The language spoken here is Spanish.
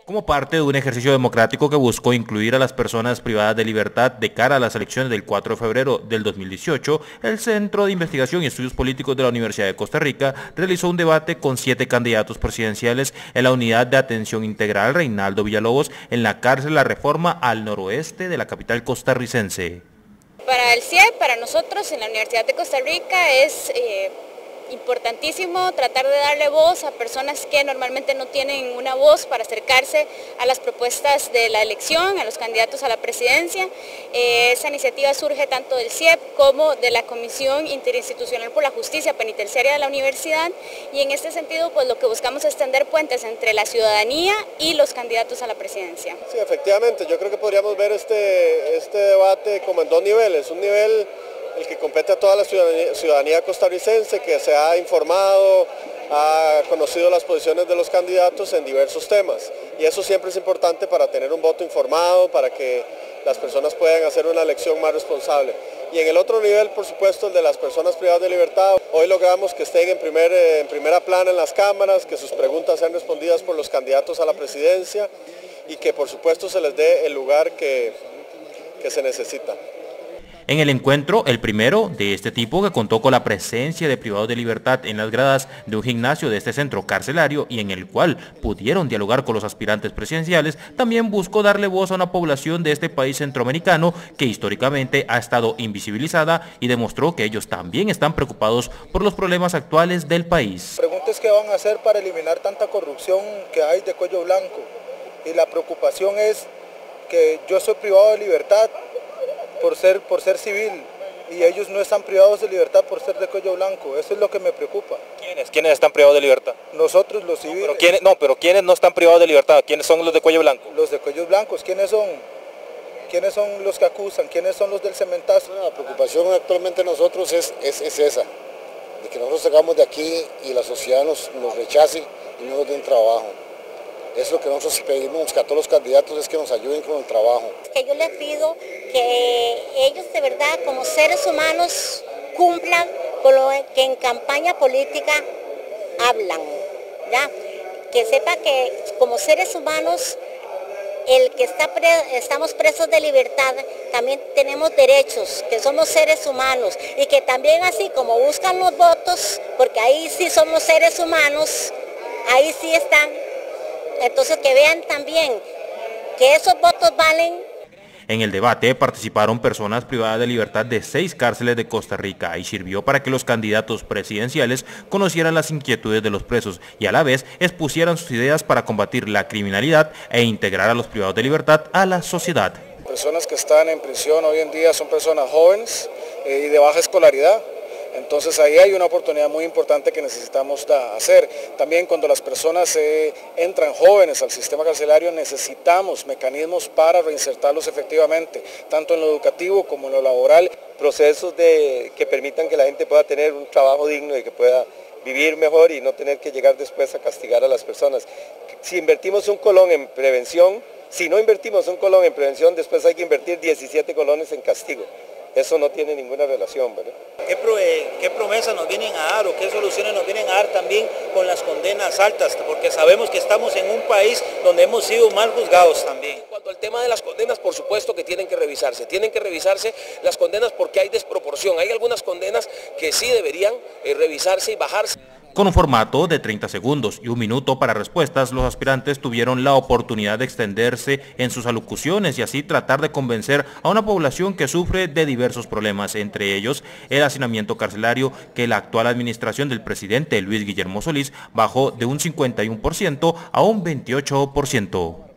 Como parte de un ejercicio democrático que buscó incluir a las personas privadas de libertad de cara a las elecciones del 4 de febrero del 2018, el Centro de Investigación y Estudios Políticos de la Universidad de Costa Rica realizó un debate con 7 candidatos presidenciales en la Unidad de Atención Integral Reinaldo Villalobos en la cárcel La Reforma al noroeste de la capital costarricense. Para el CIEP, para nosotros en la Universidad de Costa Rica es importantísimo tratar de darle voz a personas que normalmente no tienen una voz para acercarse a las propuestas de la elección, a los candidatos a la presidencia. Esa iniciativa surge tanto del CIEP como de la Comisión Interinstitucional por la Justicia Penitenciaria de la Universidad, y en este sentido pues lo que buscamos es tender puentes entre la ciudadanía y los candidatos a la presidencia. Sí, efectivamente, yo creo que podríamos ver este debate como en 2 niveles. Un nivel el que compete a toda la ciudadanía costarricense, que se ha informado, ha conocido las posiciones de los candidatos en diversos temas. Y eso siempre es importante para tener un voto informado, para que las personas puedan hacer una elección más responsable. Y en el otro nivel, por supuesto, el de las personas privadas de libertad. Hoy logramos que estén en primera plana en las cámaras, que sus preguntas sean respondidas por los candidatos a la presidencia y que por supuesto se les dé el lugar que se necesita. En el encuentro, el primero de este tipo, que contó con la presencia de privados de libertad en las gradas de un gimnasio de este centro carcelario y en el cual pudieron dialogar con los aspirantes presidenciales, también buscó darle voz a una población de este país centroamericano que históricamente ha estado invisibilizada y demostró que ellos también están preocupados por los problemas actuales del país. La pregunta es qué van a hacer para eliminar tanta corrupción que hay de cuello blanco, y la preocupación es que yo soy privado de libertad por ser civil, y ellos no están privados de libertad por ser de cuello blanco. Eso es lo que me preocupa. ¿Quiénes están privados de libertad? Nosotros, los civiles. Pero ¿quiénes no están privados de libertad? ¿Quiénes son los de cuello blanco? Los de cuellos blancos, ¿quiénes son? ¿Quiénes son los que acusan? ¿Quiénes son los del cementazo? La preocupación actualmente nosotros es esa, de que nosotros salgamos de aquí y la sociedad nos rechace y no nos den trabajo. Es lo que nosotros pedimos a todos los candidatos, es que nos ayuden con el trabajo. Que yo les pido que ellos de verdad como seres humanos cumplan con lo que en campaña política hablan, ¿ya? Que sepa que como seres humanos el que estamos presos de libertad también tenemos derechos, que somos seres humanos, y que también así como buscan los votos, porque ahí sí somos seres humanos, ahí sí están. Entonces que vean también que esos votos valen. En el debate participaron personas privadas de libertad de 6 cárceles de Costa Rica y sirvió para que los candidatos presidenciales conocieran las inquietudes de los presos y a la vez expusieran sus ideas para combatir la criminalidad e integrar a los privados de libertad a la sociedad. Personas que están en prisión hoy en día son personas jóvenes y de baja escolaridad. Entonces ahí hay una oportunidad muy importante que necesitamos hacer. También cuando las personas entran jóvenes al sistema carcelario necesitamos mecanismos para reinsertarlos efectivamente, tanto en lo educativo como en lo laboral. Procesos que permitan que la gente pueda tener un trabajo digno y que pueda vivir mejor y no tener que llegar después a castigar a las personas. Si invertimos un colón en prevención, si no invertimos un colón en prevención, después hay que invertir 17 colones en castigo. Eso no tiene ninguna relación, ¿verdad? ¿Qué promesas nos vienen a dar o qué soluciones nos vienen a dar también con las condenas altas? Porque sabemos que estamos en un país donde hemos sido mal juzgados también. En cuanto al tema de las condenas, por supuesto que tienen que revisarse las condenas porque hay desproporción. Hay algunas condenas que sí deberían revisarse y bajarse. Con un formato de 30 segundos y 1 minuto para respuestas, los aspirantes tuvieron la oportunidad de extenderse en sus alocuciones y así tratar de convencer a una población que sufre de diversos problemas, entre ellos el hacinamiento carcelario que la actual administración del presidente Luis Guillermo Solís bajó de un 51% a un 28%.